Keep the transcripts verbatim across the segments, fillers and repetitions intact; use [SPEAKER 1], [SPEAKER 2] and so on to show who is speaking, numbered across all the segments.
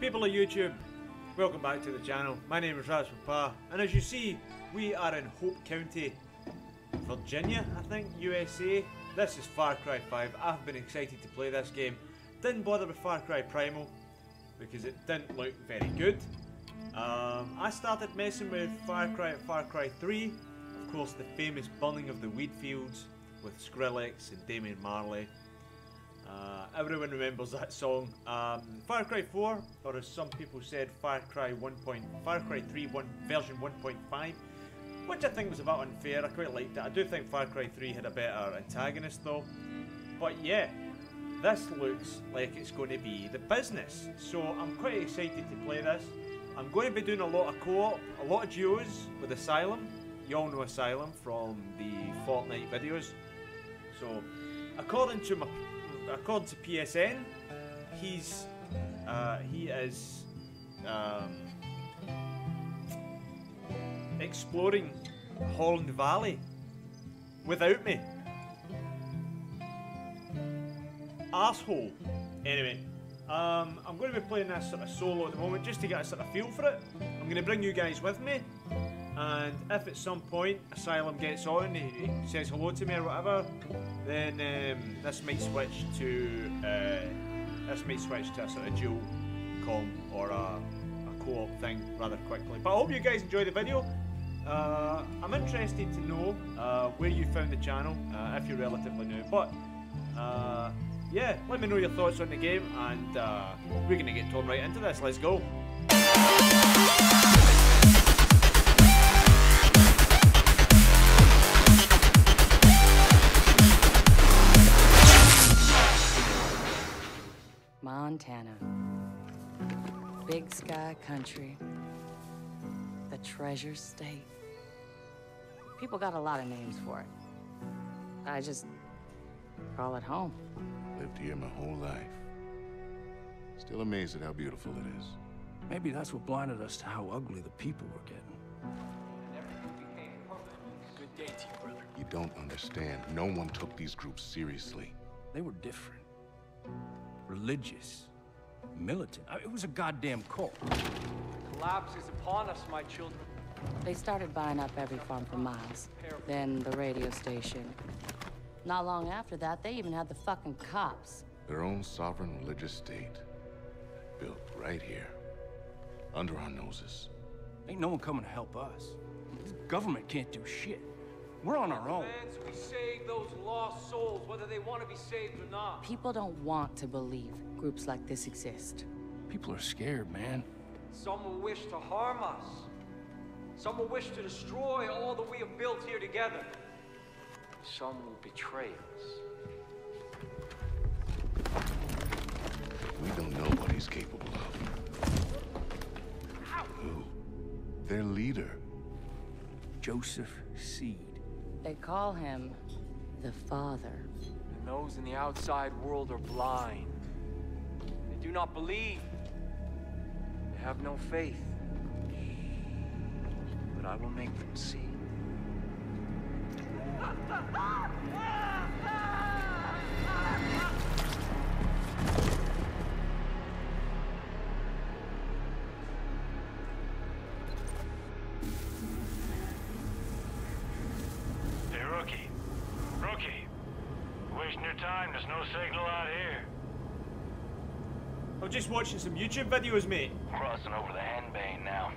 [SPEAKER 1] People of YouTube, welcome back to the channel. My name is RazPapa, and as you see, we are in Hope County, Virginia, I think, U S A. This is Far Cry five. I've been excited to play this game. Didn't bother with Far Cry Primal because it didn't look very good. Um, I started messing with Far Cry at Far Cry three. Of course, the famous burning of the wheat fields with Skrillex and Damian Marley. Uh, everyone remembers that song. Um, Far Cry four, or as some people said, Far Cry one. Far Cry three one, version one point five, which I think was a bit unfair. I quite liked it. I do think Far Cry three had a better antagonist though. But yeah, this looks like it's going to be the business. So I'm quite excited to play this. I'm going to be doing a lot of co-op, a lot of duos with Asylum. You all know Asylum from the Fortnite videos. So according to my According to P S N, he's uh, he is um, exploring Holland Valley without me. Arsehole. Anyway, um, I'm going to be playing this sort of solo at the moment just to get a sort of feel for it. I'm going to bring you guys with me, and if at some point Asylum gets on, he, he says hello to me or whatever, then um, this might switch to uh, this might switch to a sort of dual com or a, a co-op thing rather quickly. But I hope you guys enjoy the video. Uh, I'm interested to know uh, where you found the channel, uh, if you're relatively new. But uh, yeah, let me know your thoughts on the game, and uh, we're gonna get torn right into this. Let's go.
[SPEAKER 2] Montana. Big sky country. The treasure state. People got a lot of names for it. I just call it home.
[SPEAKER 3] Lived here my whole life. Still amazed at how beautiful it is.
[SPEAKER 4] Maybe that's what blinded us to how ugly the people were getting.
[SPEAKER 5] Good day to you, brother.
[SPEAKER 3] You don't understand. No one took these groups seriously.
[SPEAKER 4] They were different. Religious. Militant. I mean, it was a goddamn cult.
[SPEAKER 5] Collapse is upon us, my children.
[SPEAKER 2] They started buying up every farm for miles. Then the radio station. Not long after that, they even had the fucking cops.
[SPEAKER 3] Their own sovereign religious state. Built right here. Under our noses.
[SPEAKER 4] Ain't no one coming to help us. This government can't do shit. We're on our own.
[SPEAKER 5] Commands we save those lost souls, whether they want to be saved or not.
[SPEAKER 2] People don't want to believe groups like this exist.
[SPEAKER 4] People are scared, man.
[SPEAKER 5] Some will wish to harm us. Some will wish to destroy all that we have built here together. Some will betray us.
[SPEAKER 3] We don't know what he's capable of.
[SPEAKER 5] Ow.
[SPEAKER 3] Who? Their leader.
[SPEAKER 4] Joseph Seed.
[SPEAKER 2] They call him the Father.
[SPEAKER 5] And those in the outside world are blind. They do not believe. They have no faith. But I will make them see.
[SPEAKER 6] Hey, Rookie. Rookie. Wasting your time. There's no signal out here.
[SPEAKER 1] I'm just watching some YouTube videos, mate.
[SPEAKER 6] Crossing over the Henbane now.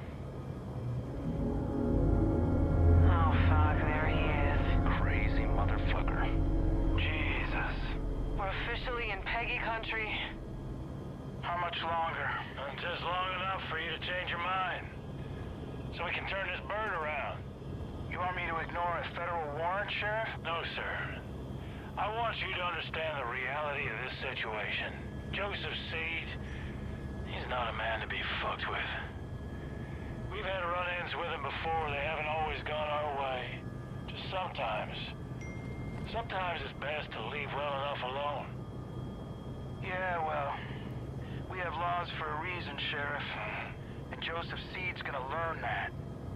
[SPEAKER 7] Oh, fuck, there he is.
[SPEAKER 6] Crazy motherfucker. Jesus.
[SPEAKER 7] We're officially in Peggy country.
[SPEAKER 6] How much longer? Uh, just long enough for you to change your mind. So we can turn this bird around. You want me to ignore a federal warrant, Sheriff? No, sir. I want you to understand the reality of this situation. Joseph Seed, he's not a man to be fucked with. We've had run-ins with him before. They haven't always gone our way. Just sometimes. Sometimes it's best to leave well enough alone.
[SPEAKER 8] Yeah, well, we have laws for a reason, Sheriff. And Joseph Seed's gonna learn that.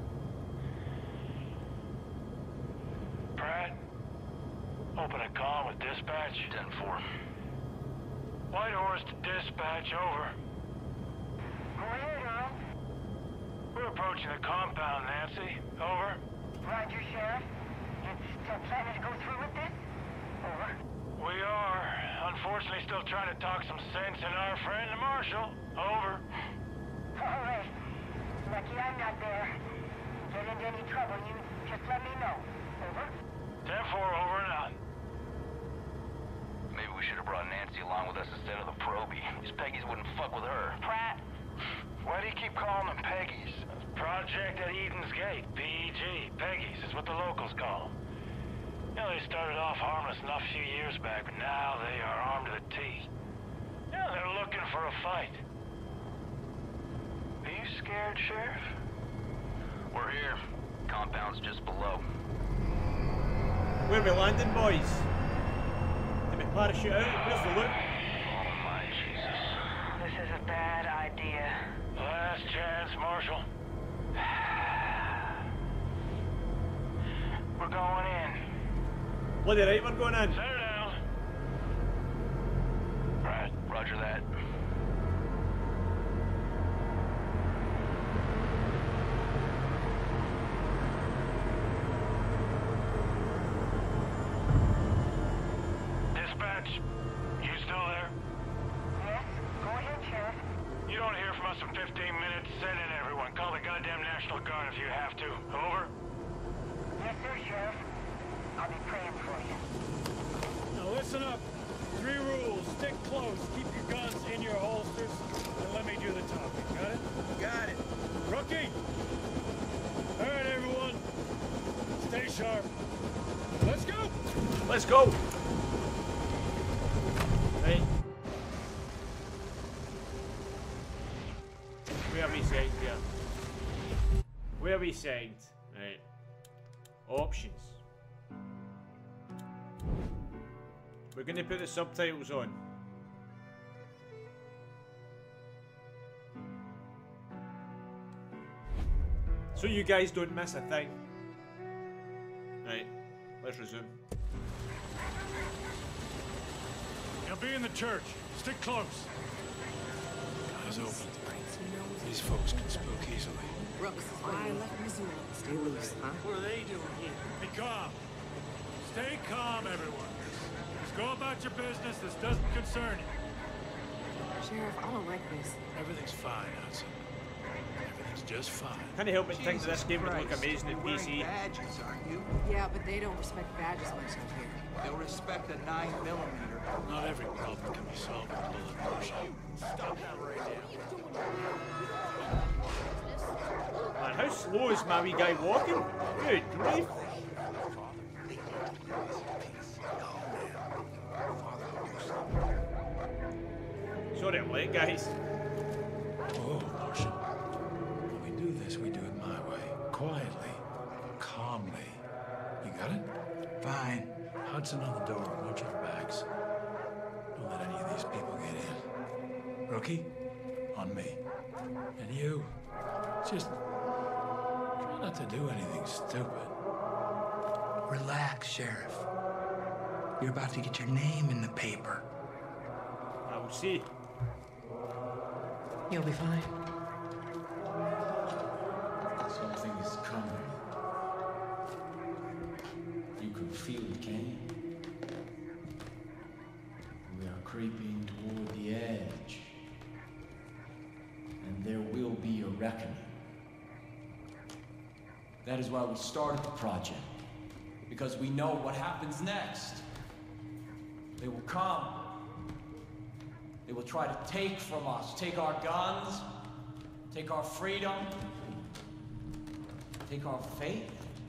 [SPEAKER 6] Pratt, open a comm with dispatch. ten four. Whitehorse to dispatch, over.
[SPEAKER 8] ahead, Earl.
[SPEAKER 6] We're approaching the compound, Nancy. Over.
[SPEAKER 8] Roger, Sheriff. You still planning to go through with this? Over.
[SPEAKER 6] We are. Unfortunately, still trying to talk some sense in our friend, the Marshal. Over.
[SPEAKER 8] All right. Lucky I'm not there. Get into any trouble, you just let me know. Over.
[SPEAKER 6] ten four, over and out.
[SPEAKER 9] Maybe we should have brought Nancy along with us instead of the Proby. These Peggies wouldn't fuck with her.
[SPEAKER 8] Pratt.
[SPEAKER 6] Why do you keep calling them Peggies? Project at Eden's Gate, P E G. Peggies is what the locals call them. You know, they started off harmless enough a few years back, but now they are armed to the teeth. Yeah, they're looking for a fight. Are you scared, Sheriff?
[SPEAKER 9] We're here. Compound's just below.
[SPEAKER 1] Where are we landing, boys? Did we parachute out? Where's the loot?
[SPEAKER 9] Oh my Jesus.
[SPEAKER 7] This is a bad idea.
[SPEAKER 6] Last chance, Marshal.
[SPEAKER 8] We're going in.
[SPEAKER 1] Bloody right, we're going in.
[SPEAKER 6] Set her down.
[SPEAKER 9] Right, roger that.
[SPEAKER 6] Dispatch, you still there?
[SPEAKER 8] Yes? Go ahead, Sheriff.
[SPEAKER 6] You don't hear from us in fifteen minutes. Send in everyone. Call the goddamn National Guard if you have to. Over.
[SPEAKER 8] Yes, sir, Sheriff. I'll be praying for you.
[SPEAKER 10] Now listen up. Three rules. Stick close. Keep your guns in your holsters. And let me do the talking. Got it?
[SPEAKER 11] Got it.
[SPEAKER 10] Rookie! All right, everyone. Stay sharp. Let's go!
[SPEAKER 1] Let's go! Right. Where are we signed here? Where are we signed? Right. Options. We're going to put the subtitles on. So you guys don't miss a thing. Right, let's resume.
[SPEAKER 10] Now be in the church. Stick close.
[SPEAKER 11] Eyes open. These folks can spook easily.
[SPEAKER 2] Brooks, why I left Missouri. Stay loose, huh?
[SPEAKER 10] What are they doing here? Be calm. Stay calm, everyone. Just go about your business. This doesn't concern you.
[SPEAKER 2] Sheriff, I don't like this.
[SPEAKER 11] Everything's fine, Hudson. Everything's just fine.
[SPEAKER 1] Can't help but think that this game would look amazing in P C.
[SPEAKER 12] Badges, aren't you?
[SPEAKER 2] Yeah, but they don't respect badges much up here.
[SPEAKER 12] They'll respect a nine millimeter.
[SPEAKER 11] Not every problem can be solved with bullet motion.
[SPEAKER 12] Stop that right now.
[SPEAKER 1] Man, how slow is my wee guy walking? Good grief. Sorry I'm late, guys.
[SPEAKER 11] Oh, Marshal. When we do this, we do it my way. Quietly. Calmly. You got it?
[SPEAKER 12] Fine.
[SPEAKER 11] Hudson on the door. Watch your backs. Don't let any of these people get in. Rookie, on me. And you, just try not to do anything stupid.
[SPEAKER 12] Relax, Sheriff. You're about to get your name in the paper.
[SPEAKER 1] I will see.
[SPEAKER 2] You'll be fine.
[SPEAKER 13] Something is coming. You can feel it, can you? We are creeping toward the edge. And there will be a reckoning. That is why we started the project. Because we know what happens next. They will come. They will try to take from us, take our guns, take our freedom, take our faith.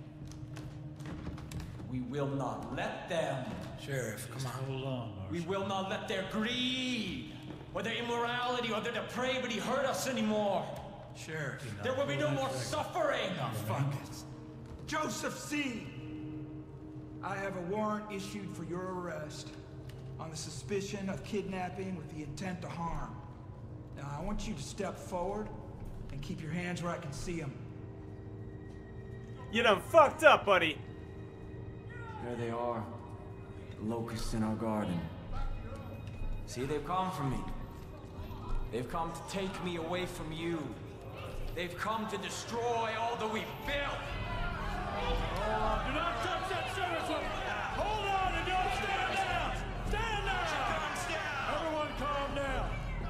[SPEAKER 13] We will not let them.
[SPEAKER 11] Sheriff, come on.
[SPEAKER 10] Hold on, Marshal.
[SPEAKER 13] We will not let their greed, or their immorality, or their depravity hurt us anymore.
[SPEAKER 11] Sheriff.
[SPEAKER 13] There will be no more suffering.
[SPEAKER 12] Oh, fuck it. Joseph Seed! I have a warrant issued for your arrest on the suspicion of kidnapping with the intent to harm. Now, I want you to step forward and keep your hands where I can see them.
[SPEAKER 1] You done fucked up, buddy.
[SPEAKER 13] There they are. The locusts in our garden. See, they've come for me. They've come to take me away from you. They've come to destroy all that we've built.
[SPEAKER 10] Hold on, do not touch that service weapon! Hold on and don't stand down! Stand down! Everyone calm down!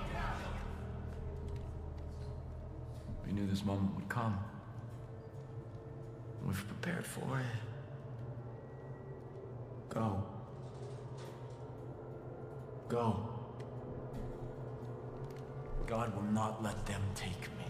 [SPEAKER 13] We knew this moment would come. We've prepared for it. Go. Go. God will not let them take me.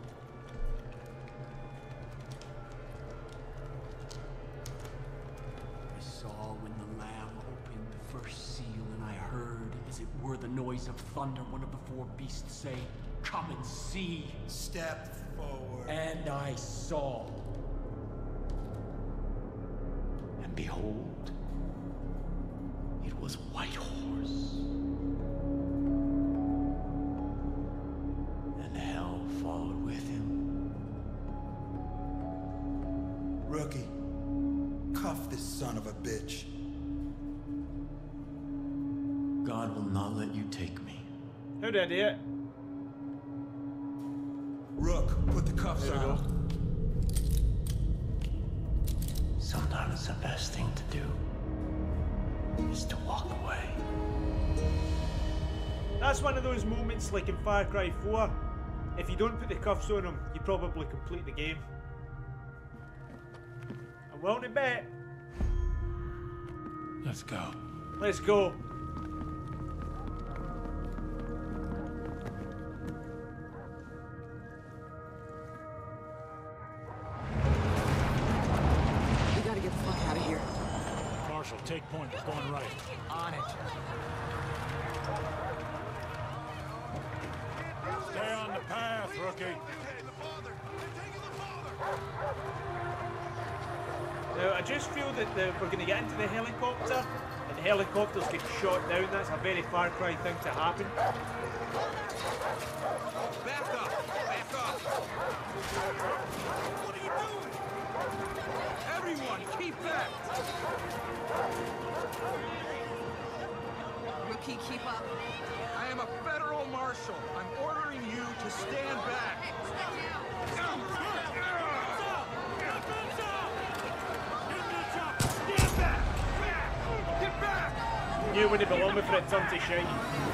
[SPEAKER 14] I saw when the Lamb opened the first seal, and I heard, as it were the noise of thunder, one of the four beasts say, "Come and see."
[SPEAKER 12] Step forward.
[SPEAKER 13] And I saw. And behold, it was a white horse. And hell followed with him.
[SPEAKER 12] Rookie, cuff this son of a bitch.
[SPEAKER 13] God will not let you take me.
[SPEAKER 1] Who did it?
[SPEAKER 12] Rook, put the cuffs on.
[SPEAKER 13] Sometimes the best thing to do is to walk away.
[SPEAKER 1] That's one of those moments like in Far Cry four. If you don't put the cuffs on him, you probably complete the game. I'm willing to bet.
[SPEAKER 11] Let's go.
[SPEAKER 1] Let's go.
[SPEAKER 14] We gotta get the fuck out of here.
[SPEAKER 10] Marshal, take point. We're going right.
[SPEAKER 14] On it.
[SPEAKER 10] Stay on the path, rookie.
[SPEAKER 1] Now, I just feel that the, we're going to get into the helicopter, and the helicopters get shot down. That's a very Far Cry thing to happen.
[SPEAKER 8] Back up! Back up! What are you doing? Everyone, keep back!
[SPEAKER 7] Rookie, keep up.
[SPEAKER 8] I am a federal marshal. I'm ordering you to stand back. Stand back! Back! Get back!
[SPEAKER 1] Knew when it belonged for it turned to shite.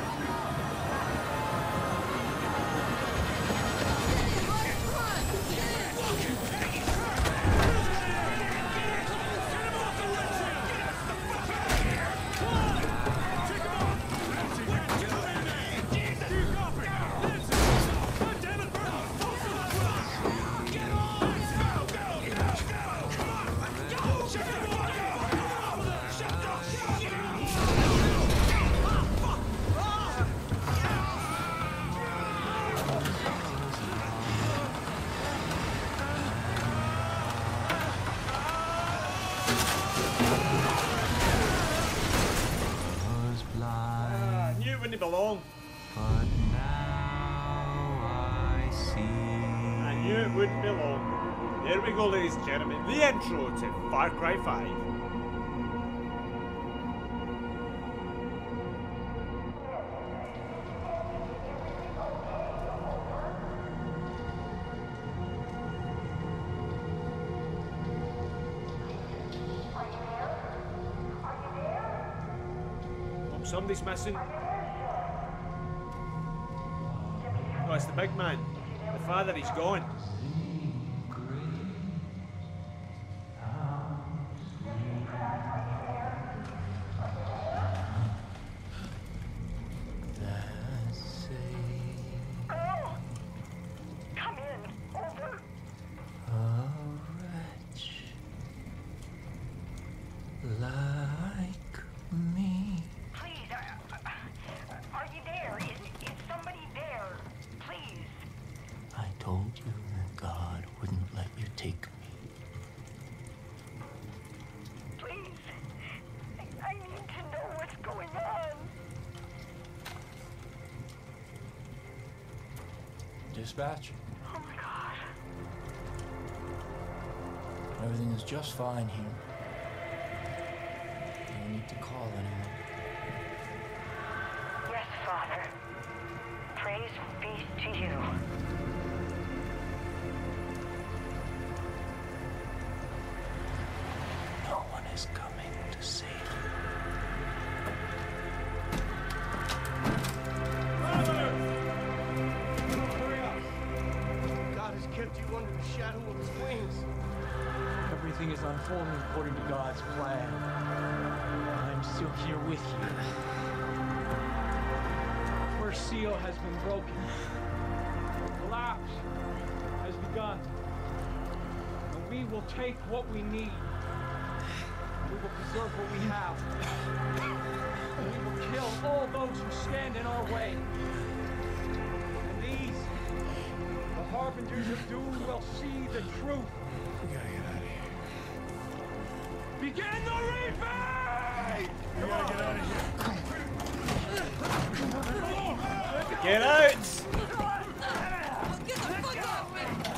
[SPEAKER 1] Belong.
[SPEAKER 15] But now I see.
[SPEAKER 1] I knew it wouldn't be long. There we go, ladies and gentlemen. The intro to Far Cry five. Oh, somebody's missing. Oh, it's the big man. The father, he's gone.
[SPEAKER 7] Come in. Over.
[SPEAKER 15] A wretch like me.
[SPEAKER 7] Please, uh, uh, are you there? Is, is somebody there? Please.
[SPEAKER 15] I told you that God wouldn't let you take me.
[SPEAKER 7] Please. I, I need to know what's going on.
[SPEAKER 13] Dispatch.
[SPEAKER 7] Oh my God.
[SPEAKER 13] Everything is just fine here. You don't need to call anyone.
[SPEAKER 7] Yes, Father. Praise me to you.
[SPEAKER 15] No one is coming to save you.
[SPEAKER 14] God has kept you under the shadow of his wings. Everything is unfolding according to God's plan. I'm still here with you. The first seal has been broken. The collapse has begun. And we will take what we need. We will preserve what we have. And we will kill all those who stand in our way. And these, the harbingers of doom, will see the truth.
[SPEAKER 11] We gotta get out of here.
[SPEAKER 14] Begin the reaping!
[SPEAKER 11] We gotta get out of here.
[SPEAKER 1] Get out!
[SPEAKER 2] Get the fuck off me!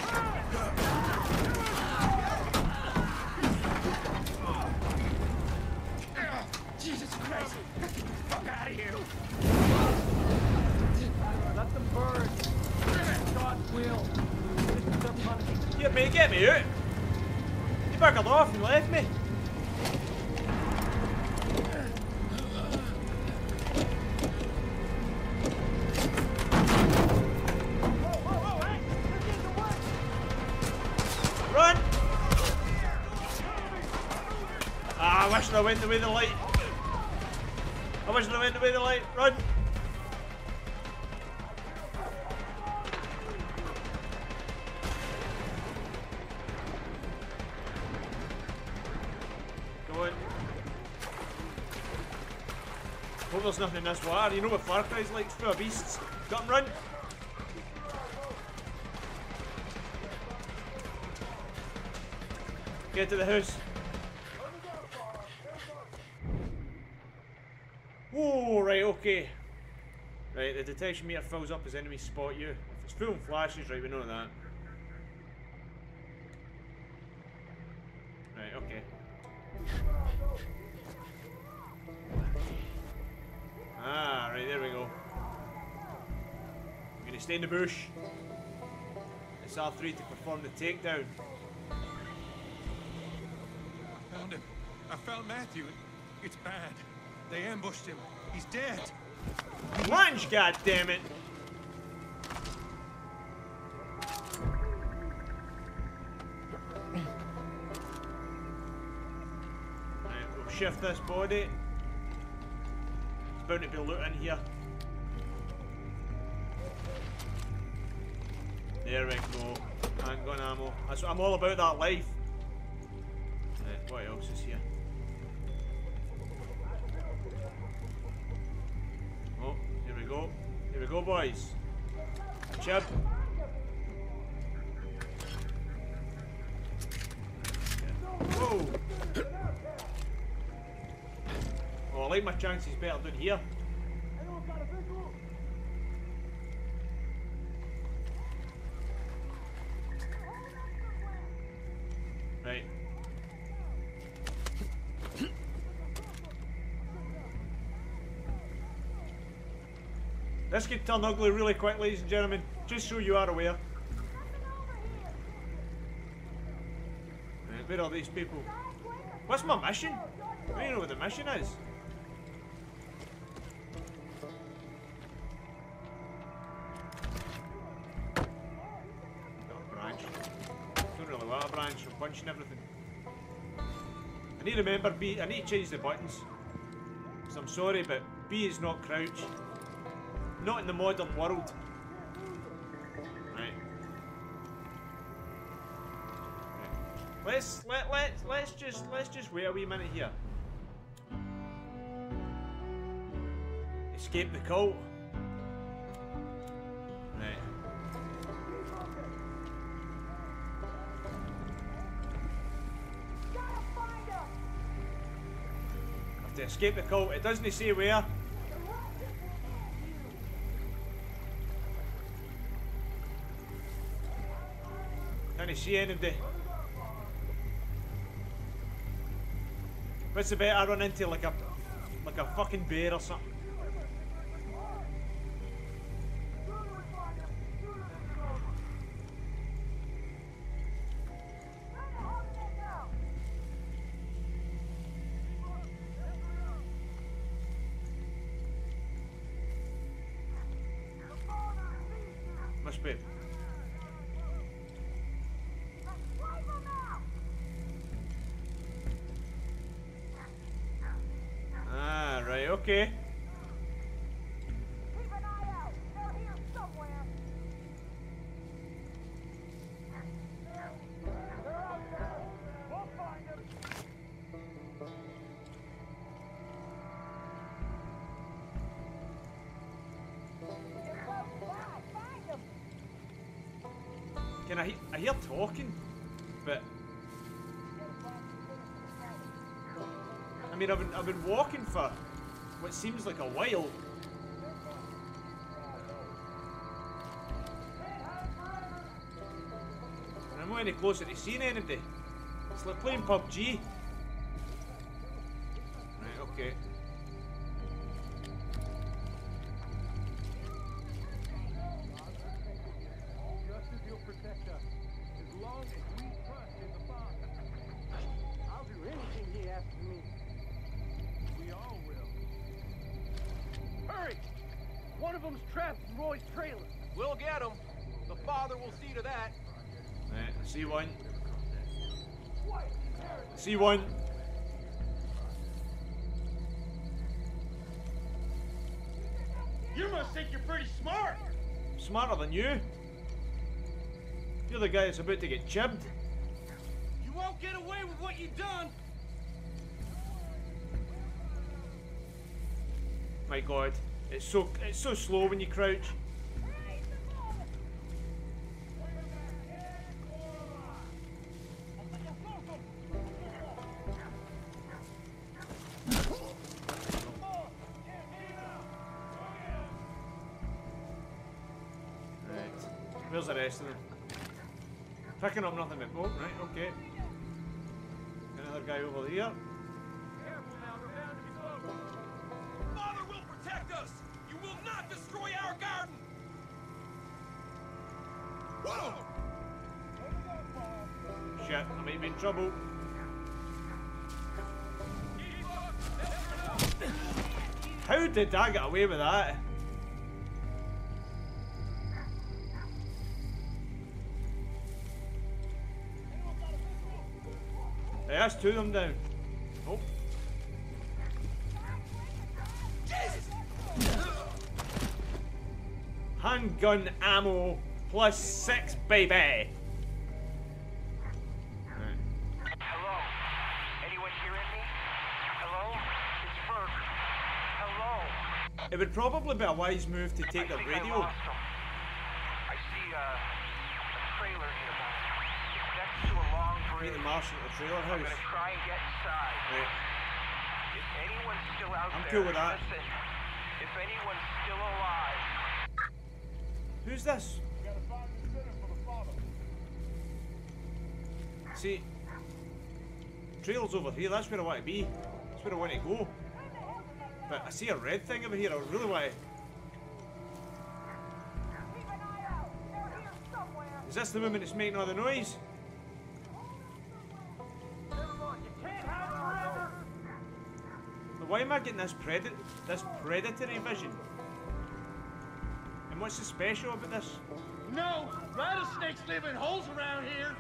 [SPEAKER 14] Jesus Christ! Get the fuck out of here! Let them burn. God's will. This is their punishment.
[SPEAKER 1] Get me, get me out! You buggered off and left me. Run! Ah, I wish I went the way of the light. I wish I went the way of the light. Run! Go on. Hope there's nothing in this water. You know what Far Cry's like, full of beasts. Got 'em, run! Get to the house. Oh, right, okay. Right, the detection meter fills up as enemies spot you. If it's full and flashes, right, we know that. Right, okay. Ah, right, there we go. I'm gonna stay in the bush. It's R three to perform the takedown.
[SPEAKER 11] I found him. I found Matthew. It's bad. They ambushed him. He's dead.
[SPEAKER 1] Lunge, goddammit! Right, we'll shift this body. There's bound to be loot in here. There we go. Handgun ammo. That's what I'm all about, that life. Right, what else is here? Oh, here we go. Here we go, boys. Chip. Whoa. Oh, I like my chances better down here. Right. This could turn ugly really quick, ladies and gentlemen, just so you are aware. Right, where are these people? What's my mission? I don't know what the mission is. Got a branch. Don't really want a branch, I'm punching everything. I need to remember B, I need to change the buttons. So I'm sorry, but B is not crouch. Not in the modern world. Right. Right. Let's let let let's just let's just wait a wee minute here. Escape the cult. Right. Have to escape the cult. It doesn't say where. Can't see anybody. What's the bet I run into like a like a fucking bear or something? babe. Ah, right, okay.
[SPEAKER 7] Keep an eye out. They're here somewhere. They're out there. We'll find them. They're close by. Find them.
[SPEAKER 1] Can I, he I hear talking, but I mean, I've been I've been walking for what seems like a while. And I'm not any closer to seeing anybody. It's like playing P U B G. Right, okay.
[SPEAKER 14] Justice will protect us as long as we trust in the Father. I'll do anything he asks of me. We all will. Hurry! One of them's trapped in Roy's trailer.
[SPEAKER 16] We'll get him. The Father will see to that.
[SPEAKER 1] Right, I see one. I see one.
[SPEAKER 16] You must think you're pretty smart.
[SPEAKER 1] Smarter than you. You're the guy that's about to get chibbed.
[SPEAKER 16] You won't get away with what you've done.
[SPEAKER 1] My God, it's so it's so slow when you crouch. Right, where's the rest of them? Picking up nothing but smoke, right? Okay. Another guy over here.
[SPEAKER 16] Father will protect us. You will not destroy our garden. Whoa!
[SPEAKER 1] Shit, I might be in trouble. How did I get away with that? Hey, that's two of them down. Oh. Handgun ammo plus six, baby.
[SPEAKER 8] Hello? Anyone hearing me? Hello? It's Ferg. Hello?
[SPEAKER 1] It would probably be a wise move to take the
[SPEAKER 8] I
[SPEAKER 1] radio.
[SPEAKER 8] lost him. I see uh, a trailer nearby. It's next to a long
[SPEAKER 1] Meet
[SPEAKER 8] bridge.
[SPEAKER 1] the marshal at the trailer
[SPEAKER 8] I'm
[SPEAKER 1] house.
[SPEAKER 8] gonna try and get inside.
[SPEAKER 1] Right.
[SPEAKER 8] If anyone's still out
[SPEAKER 1] I'm
[SPEAKER 8] there,
[SPEAKER 1] cool with that.
[SPEAKER 8] listen. If anyone's still alive,
[SPEAKER 1] Who's this? See, trail's over here. That's where I want to be. That's where I want to go. But I see a red thing over here. I really want to. Is this the woman that's making all the noise? But why am I getting this predat this predatory vision? And what's so special about this?
[SPEAKER 16] No, rattlesnakes live in holes around here.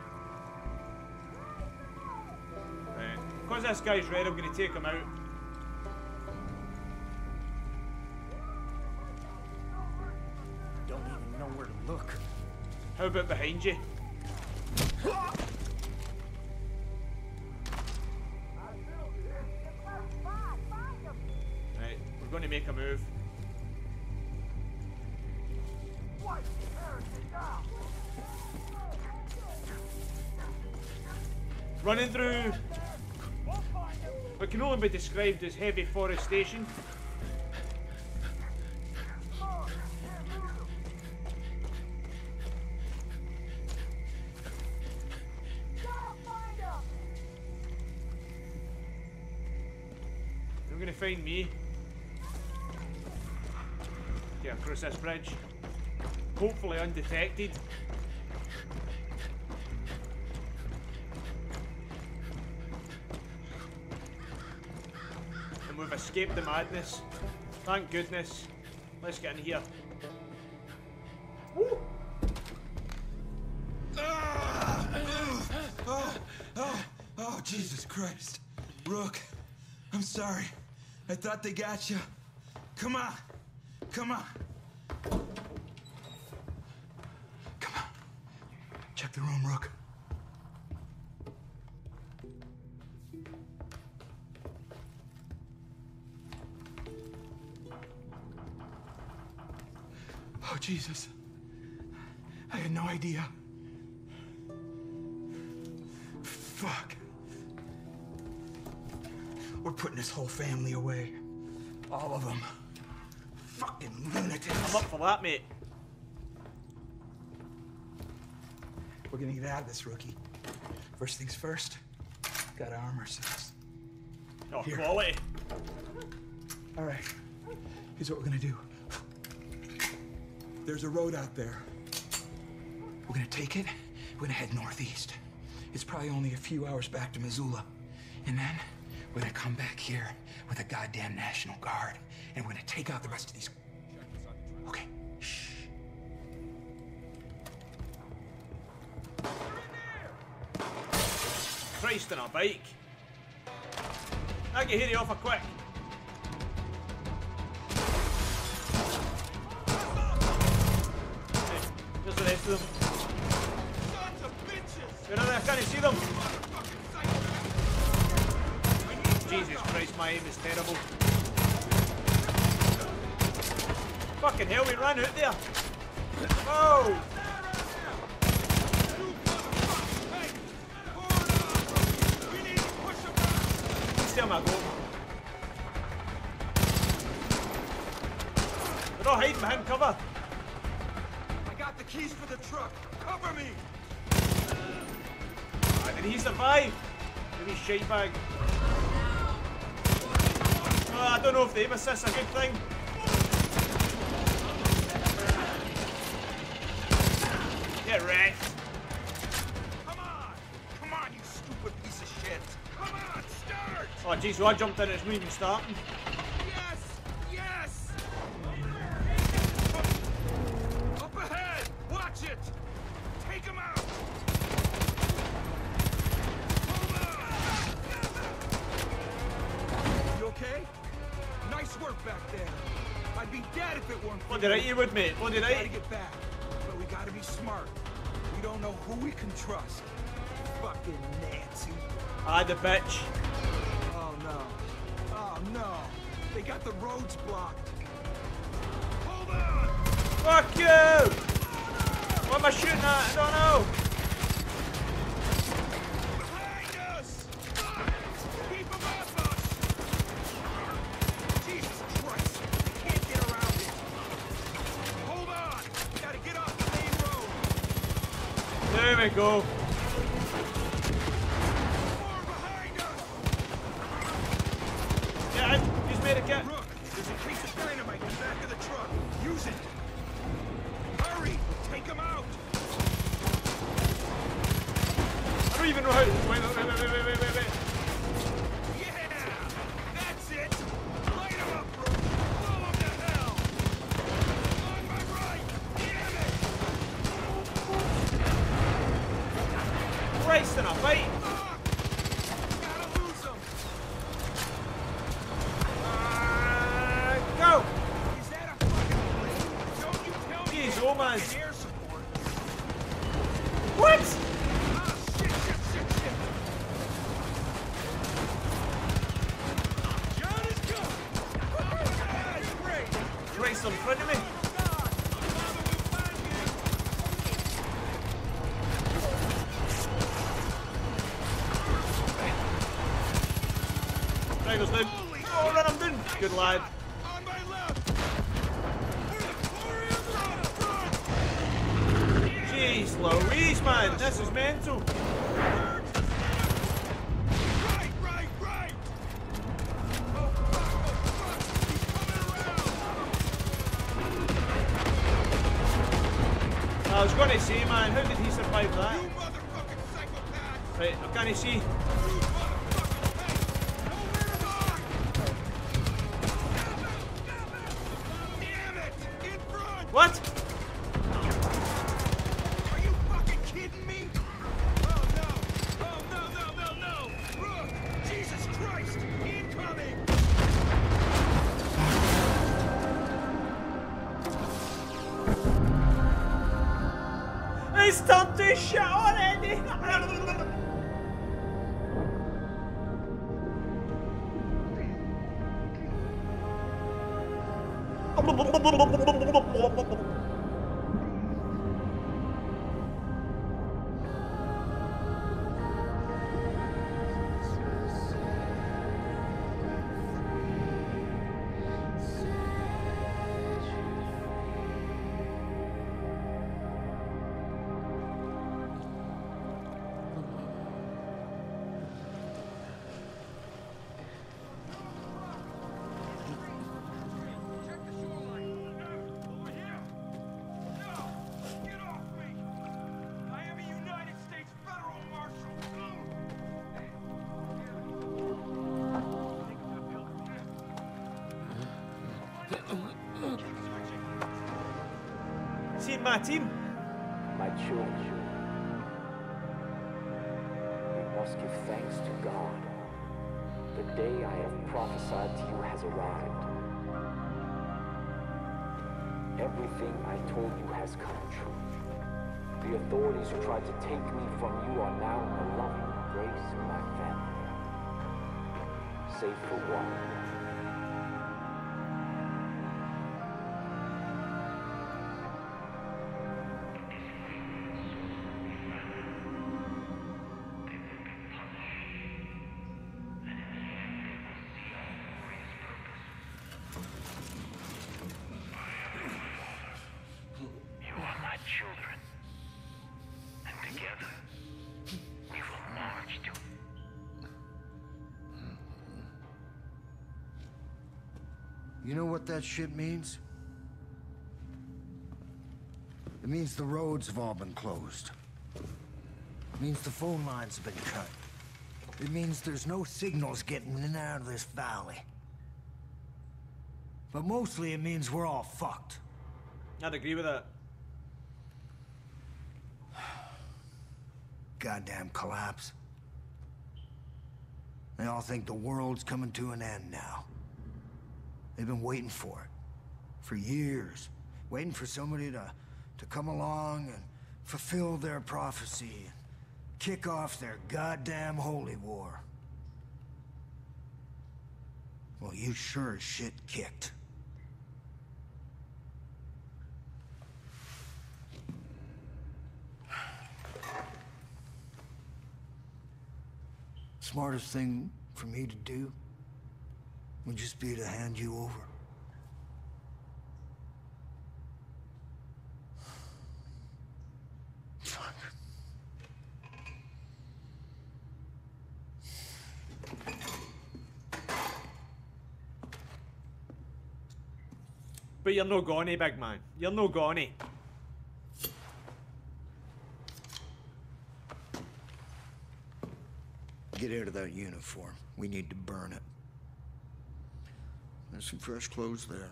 [SPEAKER 1] Right. Because this guy's red, I'm going to take him out.
[SPEAKER 11] Don't even know where to look.
[SPEAKER 1] How about behind you? Right, we're going to make a move. Running through what can only be described as heavy forestation. They're gonna find me. Get across this bridge. Hopefully undetected. And we've escaped the madness. Thank goodness. Let's get in here. Woo!
[SPEAKER 12] Jesus Christ. Rook, I'm sorry. I thought they got you. Come on. Come on. Come on. Check the room, Rook. Oh, Jesus. I had no idea. Fuck. We're putting this whole family away. All of them. Fucking lunatics.
[SPEAKER 1] I'm up for that, mate.
[SPEAKER 12] We're gonna get out of this, Rookie. First things first, gotta arm ourselves.
[SPEAKER 1] Oh,
[SPEAKER 12] Here.
[SPEAKER 1] quality.
[SPEAKER 12] All right, here's what we're gonna do. There's a road out there. We're gonna take it, we're gonna head northeast. It's probably only a few hours back to Missoula. And then, we're gonna come back here with a goddamn National Guard, and we're gonna take out the rest of these... Okay, shh.
[SPEAKER 1] Christ on a bike. I can hear you off a quick. Hey, there's the rest of them. You're in there, I can't see them. Jesus Christ, my aim is terrible. Fucking hell, we ran out there. Oh! Still my goal. They're all hiding behind cover.
[SPEAKER 16] I got the keys for the truck. Cover me.
[SPEAKER 1] Ah, did he survive? Maybe shite bag. Oh, I don't know if the aim assist's a good thing. Get wrecked.
[SPEAKER 16] Come on. Come on, you stupid piece of shit. Come on, start.
[SPEAKER 1] Oh jeez, so I jumped in, it's not even starting.
[SPEAKER 16] Yes. Yes. Up ahead. Watch it. Take him out. You okay? Nice work back there. I'd be dead if it weren't for
[SPEAKER 1] Bloody right you would, mate. Bloody
[SPEAKER 16] We gotta
[SPEAKER 1] right.
[SPEAKER 16] get back, but we gotta be smart. We don't know who we can trust. Fucking Nancy.
[SPEAKER 1] Ah, the bitch.
[SPEAKER 16] Oh no. Oh no. They got the roads blocked. Hold on.
[SPEAKER 1] Fuck you! What am I shooting at? I don't know.
[SPEAKER 16] Behind us! Keep them off us! Jesus Christ! We can't get around it. Hold on! We gotta get off the main road.
[SPEAKER 1] There we go.
[SPEAKER 16] More behind us!
[SPEAKER 1] Yeah, I just made it get.
[SPEAKER 16] Rook, there's a piece of dynamite in the back of the truck. Use it. Hurry! Take him out!
[SPEAKER 1] I don't even know how to. Wait, wait, wait, wait, wait, wait, wait, wait.
[SPEAKER 16] Yeah! That's it! Light him up, Rook! Blow him to hell! On my right! Damn it!
[SPEAKER 1] Christ in a bite.
[SPEAKER 16] Gotta lose him!
[SPEAKER 1] Uh, go!
[SPEAKER 16] Is that a fucking plane? Don't you tell me
[SPEAKER 1] Jeez,
[SPEAKER 16] it's
[SPEAKER 1] oh man.
[SPEAKER 16] fucking air support!
[SPEAKER 1] What?
[SPEAKER 16] Ah, shit, shit, shit, shit! John is coming! Oh, that's great!
[SPEAKER 1] Christ in front of me. There goes down. Oh, run him down. Good lad.
[SPEAKER 16] On my left!
[SPEAKER 1] Jeez Louise, man. This is mental.
[SPEAKER 16] Right, right, right! Oh, fuck, oh, fuck! He's coming around!
[SPEAKER 1] I was going to say, man, how did he survive that?
[SPEAKER 16] You motherfucking psychopath!
[SPEAKER 1] Right, I can't see.
[SPEAKER 16] You motherfucking hey! Nowhere to hide! Damn it! In front!
[SPEAKER 1] What?
[SPEAKER 16] Are you fucking kidding me? Oh no! Oh no, no, no, no!
[SPEAKER 1] it's turned to shit already! See my team?
[SPEAKER 17] My children, we must give thanks to God. The day I have prophesied to you has arrived. Everything I told you has come true. The authorities who tried to take me from you are now in the loving embrace of my family. Save for one.
[SPEAKER 18] You know what that shit means? It means the roads have all been closed. It means the phone lines have been cut. It means there's no signals getting in and out of this valley. But mostly it means we're all fucked.
[SPEAKER 1] I'd agree with that.
[SPEAKER 18] Goddamn collapse. They all think the world's coming to an end now. They've been waiting for it. For years. Waiting for somebody to, to come along and fulfill their prophecy. And kick off their goddamn holy war. Well, you sure as shit kicked. Smartest thing for me to do would just be to hand you over. Fuck.
[SPEAKER 1] But you're no gonny, big man. You're no gonny.
[SPEAKER 18] Get out of that uniform. We need to burn it. There's some fresh clothes there.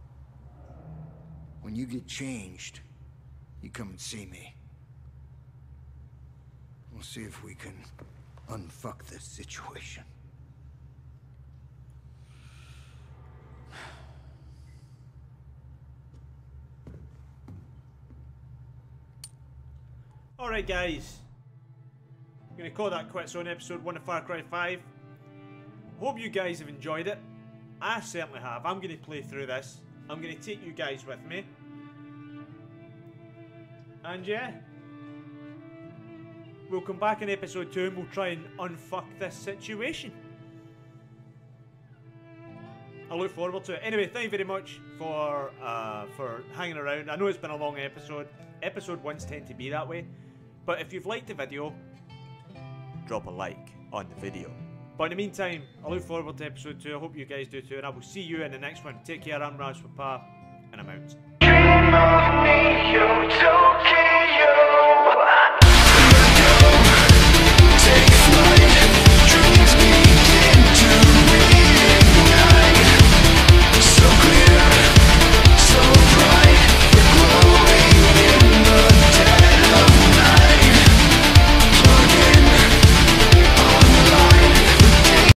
[SPEAKER 18] When you get changed, you come and see me. We'll see if we can unfuck this situation.
[SPEAKER 1] Alright guys, I'm going to call that quits on episode one of Far Cry five. Hope you guys have enjoyed it. I certainly have. I'm going to play through this. I'm going to take you guys with me. And yeah, we'll come back in episode two and we'll try and unfuck this situation. I look forward to it. Anyway, thank you very much for uh, for hanging around. I know it's been a long episode. Episode ones tend to be that way. But if you've liked the video, drop a like on the video. But in the meantime, I look forward to episode two. I hope you guys do too. And I will see you in the next one. Take care. I'm Raz Papa, and I'm out.